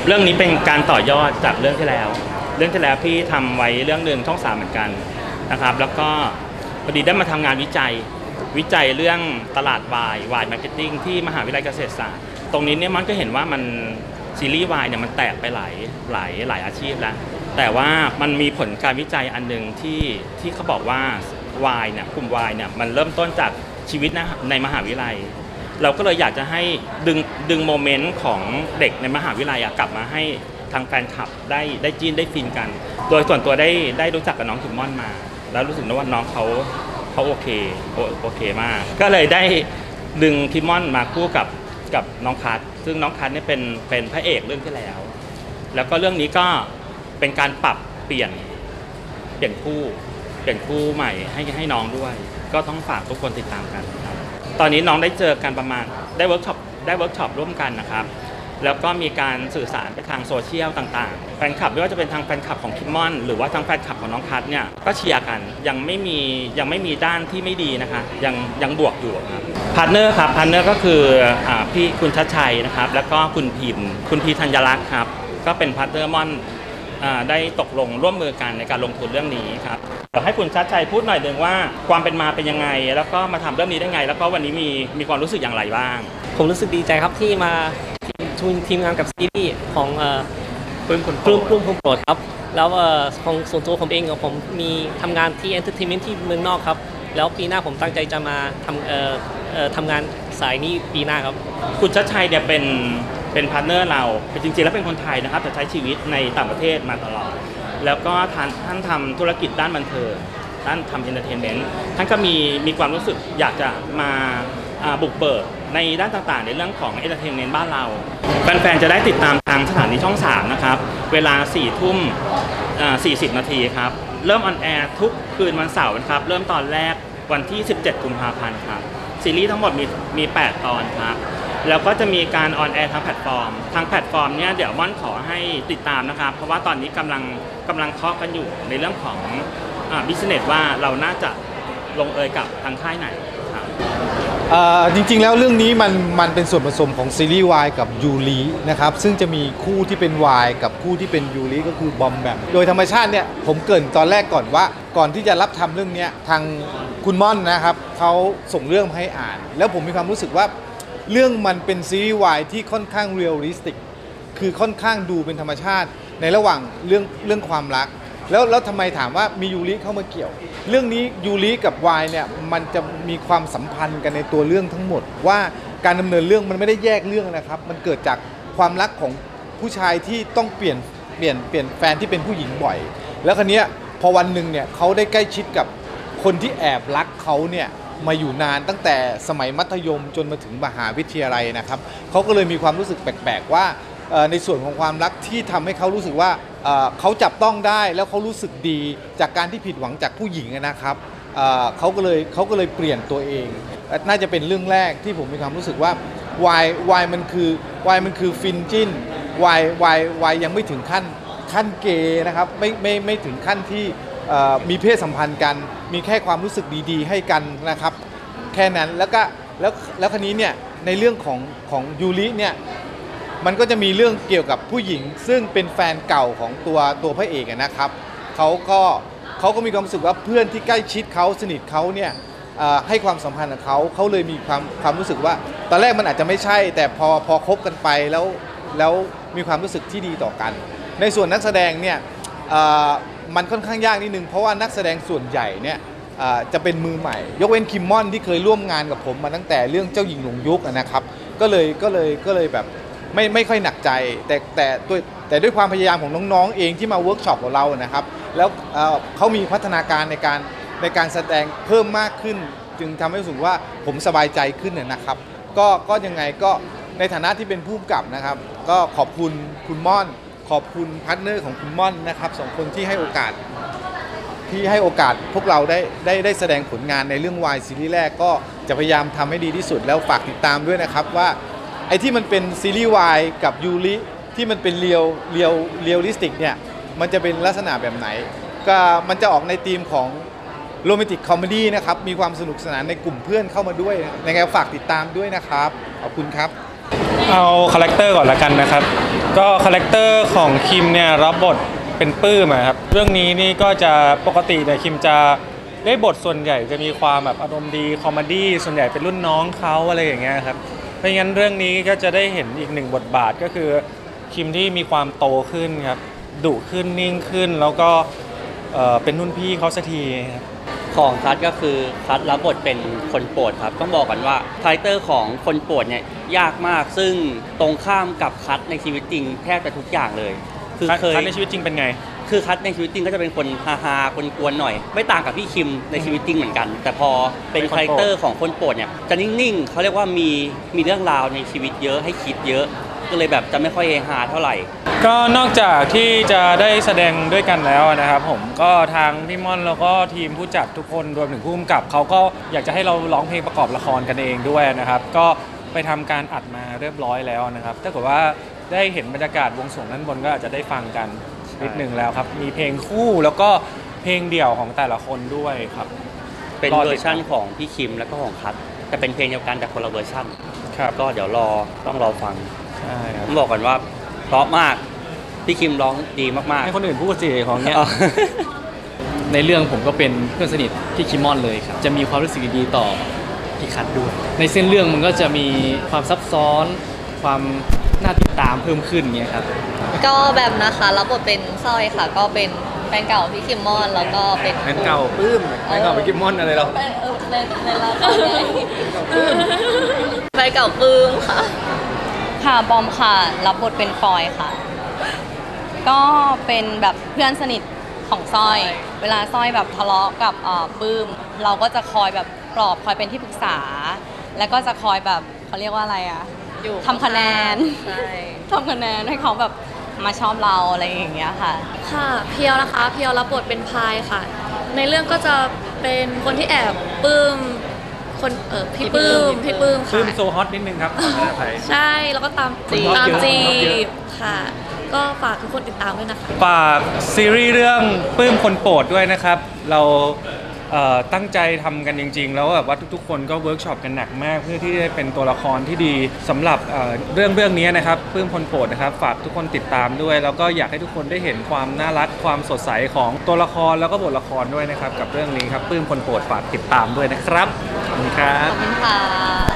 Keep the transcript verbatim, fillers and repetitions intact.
เรื่องนี้เป็นการต่อยอดจากเรื่องที่แล้วเรื่องที่แล้วพี่ทำไว้เรื่องหนึ่งช่องสามเหมือนกันนะครับแล้วก็พอดีได้มาทำงานวิจัยวิจัยเรื่องตลาดวายวายมาร์เก็ตติ้งที่มหาวิทยาลัยเกษตรศาสตร์ตรงนี้เนี่ยมันก็เห็นว่ามันซีรีส์วายเนี่ยมันแตกไปหลายหลายหลายอาชีพแล้วแต่ว่ามันมีผลการวิจัยอันหนึ่งที่ที่เขาบอกว่าวายเนี่ยกลุ่มวายเนี่ยมันเริ่มต้นจากชีวิตในมหาวิทยาลัยเราก็เลยอยากจะให้ดึงดึงโมเมนต์ของเด็กในมหาวิทยาลัยกลับมาให้ทางแฟนคลับได้ได้จีนได้ฟินกันโดยส่วนตัวได้ได้รู้จักกับน้องคิมมอนมาแล้วรู้สึกว่าน้องเขาเขาโอเคโอเคมากก็เลยได้ดึงคิมมอนมาคู่กับกับน้องคัทซึ่งน้องคัทเนี่ยเป็นเป็นพระเอกเรื่องที่แล้วแล้วก็เรื่องนี้ก็เป็นการปรับเปลี่ยนเปลี่ยนคู่เปลี่ยนคู่ใหม่ให้ให้น้องด้วยก็ต้องฝากทุกคนติดตามกันครับตอนนี้น้องได้เจอกันประมาณได้เวิร์กช็อปได้เวิร์กช็อปร่วมกันนะครับแล้วก็มีการสื่อสารไปทางโซเชียลต่างๆแฟนคลับไม่ว่าจะเป็นทางแฟนคลับของคิมมอนหรือว่าทางแฟนคลับของน้องคัทเนี่ยก็เชียร์กันยังไม่มียังไม่มีด้านที่ไม่ดีนะคะยังยังบวกอยู่ครับพาร์ทเนอร์ครับพาร์ทเนอร์ก็คืออ่าพี่คุณชัดชัยนะครับแล้วก็คุณพิมคุณพีธัญลักษณ์ครับก็เป็นพาร์ทเนอร์มอนได้ตกลงร่วมมือกันในการลงทุนเรื่องนี้ครับเดี๋ยวให้คุณชัดชัยพูดหน่อยหนึ่งว่าความเป็นมาเป็นยังไงแล้วก็มาทำเรื่องนี้ได้ไงแล้วก็วันนี้มีมีความรู้สึกอย่างไรบ้างผมรู้สึกดีใจครับที่มาทีมทีมงานกับซีรีส์ของปลื้มคุณปลื้มปลื้มคุณโปรดครับแล้วของส่วนตัวผมเองผมมีทำงานที่เอนเตอร์เทนเมนต์ที่เมืองนอกครับแล้วปีหน้าผมตั้งใจจะมาทำเอ่อเอ่อทำงานสายนี้ปีหน้าครับคุณชัดชัยเนี่ยเป็นเป็นพาร์ทเนอร์เราจริงๆแล้วเป็นคนไทยนะครับแต่ใช้ชีวิตในต่างประเทศมาตลอดแล้วก็ท่านท่านทำธุรกิจด้านบันเทิงท่านทำเอนเตอร์เทนเมนต์ท่านก็มีมีความรู้สึกอยากจะมาบุกเบิกในด้านต่างๆในเรื่องของเอนเตอร์เทนเมนต์บ้านเราแฟนๆจะได้ติดตามทางสถานีช่องสามนะครับเวลาสี่ทุ่มสี่สิบนาทีครับเริ่มออนแอร์ทุกคืนวันเสาร์นะครับเริ่มตอนแรกวันที่สิบเจ็ดกุมภาพันธ์ครับซีรีส์ทั้งหมดมีมีแปดตอนครับแล้วก็จะมีการออนแอร์ทางแพลตฟอร์มทางแพลตฟอร์มเนี้ยเดี๋ยวม่อนขอให้ติดตามนะครับเพราะว่าตอนนี้กำลังกำลังเคาะกันอยู่ในเรื่องของบิสเนสว่าเราน่าจะลงเอยกับทางค่ายไหนครับจริงๆแล้วเรื่องนี้มันมันเป็นส่วนผสมของซีรีส์วายกับยูรินะครับซึ่งจะมีคู่ที่เป็นวายกับคู่ที่เป็นยูริก็คือบอมแบมโดยธรรมชาติเนี่ยผมเกริ่นตอนแรกก่อนว่าก่อนที่จะรับทำเรื่องนี้ทางคุณม่อนนะครับเขาส่งเรื่องมาให้อ่านแล้วผมมีความรู้สึกว่าเรื่องมันเป็นซีรีส์วายที่ค่อนข้างเรียลลิสติกคือค่อนข้างดูเป็นธรรมชาติในระหว่างเรื่องเรื่องความรักแล้วแล้วทำไมถามว่ามียูริเข้ามาเกี่ยวเรื่องนี้ยูริกับวายเนี่ยมันจะมีความสัมพันธ์กันในตัวเรื่องทั้งหมดว่าการดำเนินเรื่องมันไม่ได้แยกเรื่องนะครับมันเกิดจากความรักของผู้ชายที่ต้องเปลี่ยนเปลี่ยนเปลี่ยนแฟนที่เป็นผู้หญิงบ่อยแล้วคราวนี้พอวันหนึ่งเนี่ยเขาได้ใกล้ชิดกับคนที่แอบรักเขาเนี่ยมาอยู่นานตั้งแต่สมัยมัธยมจนมาถึงมหาวิทยาลัยนะครับเขาก็เลยมีความรู้สึกแปลกๆว่าในส่วนของความรักที่ทำให้เขารู้สึกว่าเขาจับต้องได้แล้วเขารู้สึกดีจากการที่ผิดหวังจากผู้หญิงนะครับเขาก็เลยเขาก็เลยเปลี่ยนตัวเองน่าจะเป็นเรื่องแรกที่ผมมีความรู้สึกว่าวายวายมันคือวายมันคือฟินจิ้นวายวายวายยังไม่ถึงขั้นขั้นเกย์นะครับไม่ไม่ไม่ถึงขั้นที่มีเพศสัมพันธ์กันมีแค่ความรู้สึกดีๆให้กันนะครับแค่นั้นแล้วก็แล้วแล้วคราวนี้เนี่ยในเรื่องของของยูริเนี่ยมันก็จะมีเรื่องเกี่ยวกับผู้หญิงซึ่งเป็นแฟนเก่าของตัวตัวพระเอกนะครับเขาก็เขาก็มีความรู้สึกว่าเพื่อนที่ใกล้ชิดเขาสนิทเขาเนี่ยให้ความสัมพันธ์กับเขาเขาเลยมีความความรู้สึกว่าตอนแรกมันอาจจะไม่ใช่แต่พอพอคบกันไปแล้วแล้วมีความรู้สึกที่ดีต่อกันในส่วนนักแสดงเนี่ยมันค่อนข้างยากนิดนึงเพราะว่านักแสดงส่วนใหญ่เนี่ยจะเป็นมือใหม่ยกเว้นคิมมอนที่เคยร่วมงานกับผมมาตั้งแต่เรื่องเจ้าหญิงหลงยุคนะครับก็เลยก็เลยก็เลยแบบไม่ไม่ค่อยหนักใจแต่แต่ด้วยแต่ด้วยความพยายามของน้องๆเองที่มาเวิร์กช็อปกับเรานะครับแล้วเขามีพัฒนาการในการในการแสดงเพิ่มมากขึ้นจึงทำให้รู้สึกว่าผมสบายใจขึ้นนะครับก็ก็ยังไงก็ในฐานะที่เป็นผู้กำกับนะครับก็ขอบคุณคุณม่อนขอบคุณพาร์ทเนอร์ของคุณม่อนนะครับสองคนที่ให้โอกาสที่ให้โอกาสพวกเราได้ได้ได้แสดงผลงานในเรื่องวายซีรีส์แรกก็จะพยายามทำให้ดีที่สุดแล้วฝากติดตามด้วยนะครับว่าไอ้ที่มันเป็นซีรีส์วายกับยูริที่มันเป็นเรียลเรียลเรียลลิสติกเนี่ยมันจะเป็นลักษณะแบบไหนก็มันจะออกในธีมของโรแมนติกคอมเมดี้นะครับมีความสนุกสนานในกลุ่มเพื่อนเข้ามาด้วยยังไงฝากติดตามด้วยนะครับขอบคุณครับเอาคาแรคเตอร์ก่อนละกันนะครับก็คาแรคเตอร์ของคิมเนี่ยรับบทเป็นปื้มอะครับเรื่องนี้นี่ก็จะปกติเนี่ยคิมจะได้บทส่วนใหญ่จะมีความแบบอารมณ์ดีคอมเมดี้ส่วนใหญ่เป็นรุ่นน้องเขาอะไรอย่างเงี้ยครับเพราะงั้นเรื่องนี้ก็จะได้เห็นอีกหนึ่งบทบาทก็คือคิมที่มีความโตขึ้นครับดุขึ้นนิ่งขึ้นแล้วก็เอ่อเป็นรุ่นพี่เขาสักทีครับของคัทก็คือคัทรับบทเป็นคนโปรดครับต้องบอกกันว่าคาแรคเตอร์ของคนโปรดเนี่ยยากมากซึ่งตรงข้ามกับคัทในชีวิตจริงแทบจะทุกอย่างเลยคือเคยคัทในชีวิตจริงเป็นไงคือคัทในชีวิตจริงก็จะเป็นคนฮาฮาคนกวนหน่อยไม่ต่างกับพี่คิมในชีวิตจริงเหมือนกันแต่พอเป็นคาแรคเตอร์ของคนโปรดเนี่ยจะนิ่งๆเขาเรียกว่ามีมีเรื่องราวในชีวิตเยอะให้คิดเยอะก็เลยแบบจะไม่ค่อยเฮฮาเท่าไหร่ก็นอกจากที่จะได้แสดงด้วยกันแล้วนะครับผมก็ทางพี่ม่อนแล้วก็ทีมผู้จัดทุกคนรวมถึงผู้กำกับเขาก็อยากจะให้เราร้องเพลงประกอบละครกันเองด้วยนะครับก็ไปทำการอัดมาเรียบร้อยแล้วนะครับถ้าเกิดว่าได้เห็นบรรยากาศวงสวงด้านบนก็อาจจะได้ฟังกันนิดหนึ่งแล้วครับมีเพลงคู่แล้วก็เพลงเดี่ยวของแต่ละคนด้วยครับเป็นเวอร์ชั่นของพี่คิมแล้วก็ของคัทแต่เป็นเพลงเดียวกันแต่คนละเวอร์ชั่นครับก็เดี๋ยวรอต้องรอฟังใช่ครับผมบอกก่อนว่าเพราะมากพี่คิมร้องดีมากๆให้คนอื่นพูดสิของเนี้ยในเรื่องผมก็เป็นเพื่อนสนิทพี่คิมมอนเลยครับจะมีความรู้สึกดีต่อพี่คัทด้วยในเส้นเรื่องมันก็จะมีความซับซ้อนความน่าติดตามเพิ่มขึ้นเงี้ยครับก็แบบนะคะรับบทเป็นสร้อยค่ะก็เป็นแฟนเก่าพี่คิมมอนแล้วก็เป็นแฟนเก่าปื้มแฟนเก่าพี่คิมมอนอะไรเราในในในละครแฟนเก่าปื้มค่ะค่ะบอมค่ะรับบทเป็นฟอยค่ะก็เป็นแบบเพื่อนสนิทของสร้อยเวลาสร้อยแบบทะเลาะกับปื้มเราก็จะคอยแบบปลอบคอยเป็นที่ปรึกษาแล้วก็จะคอยแบบเขาเรียกว่าอะไรอ่ะทำคะแนนทำคะแนนให้เขาแบบมาชอบเราอะไรอย่างเงี้ยค่ะค่ะเพียวนะคะเพียวรับบทเป็นพายค่ะในเรื่องก็จะเป็นคนที่แอบปื้มคนเออพี่ปื้มพี่ปื้มค่ะปื้มโซฮอตนิดนึงครับใช่แล้วก็ตามจีบตามจีบค่ะก็ฝากทุกคนติดตามด้วยนะคะฝากซีรีส์เรื่องปื้มคนโปรดด้วยนะครับเราตั้งใจทำกันจริงๆแล้วแบบว่าทุกๆคนก็เวิร์กช็อปกันหนักมากเพื่อที่จะเป็นตัวละครที่ดีสำหรับเรื่องเรื่องนี้นะครับปื้มคนโปรดนะครับฝากทุกคนติดตามด้วยแล้วก็อยากให้ทุกคนได้เห็นความน่ารักความสดใสของตัวละครแล้วก็บทละครด้วยนะครับกับเรื่องนี้ครับปื้มคนโปรดฝากติดตามด้วยนะครับขอบคุณครับขอบคุณค่ะ